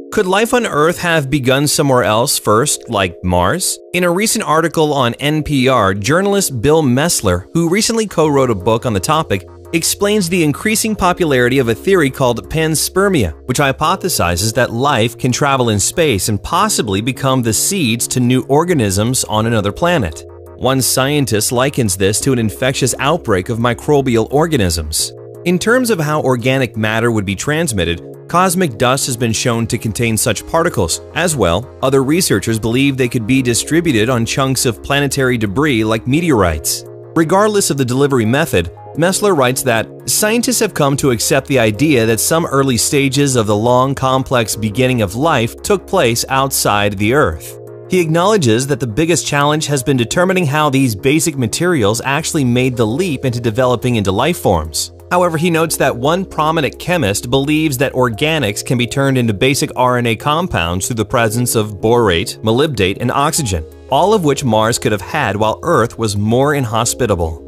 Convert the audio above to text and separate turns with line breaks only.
Could life on Earth have begun somewhere else first, like Mars? In a recent article on NPR, journalist Bill Messler, who recently co-wrote a book on the topic, explains the increasing popularity of a theory called panspermia, which hypothesizes that life can travel in space and possibly become the seeds to new organisms on another planet. One scientist likens this to an infectious outbreak of microbial organisms. In terms of how organic matter would be transmitted, cosmic dust has been shown to contain such particles. As well, other researchers believe they could be distributed on chunks of planetary debris like meteorites. Regardless of the delivery method, Messler writes that scientists have come to accept the idea that some early stages of the long, complex beginning of life took place outside the Earth. He acknowledges that the biggest challenge has been determining how these basic materials actually made the leap into developing into life forms. However, he notes that one prominent chemist believes that organics can be turned into basic RNA compounds through the presence of borate, molybdate, and oxygen, all of which Mars could have had while Earth was more inhospitable.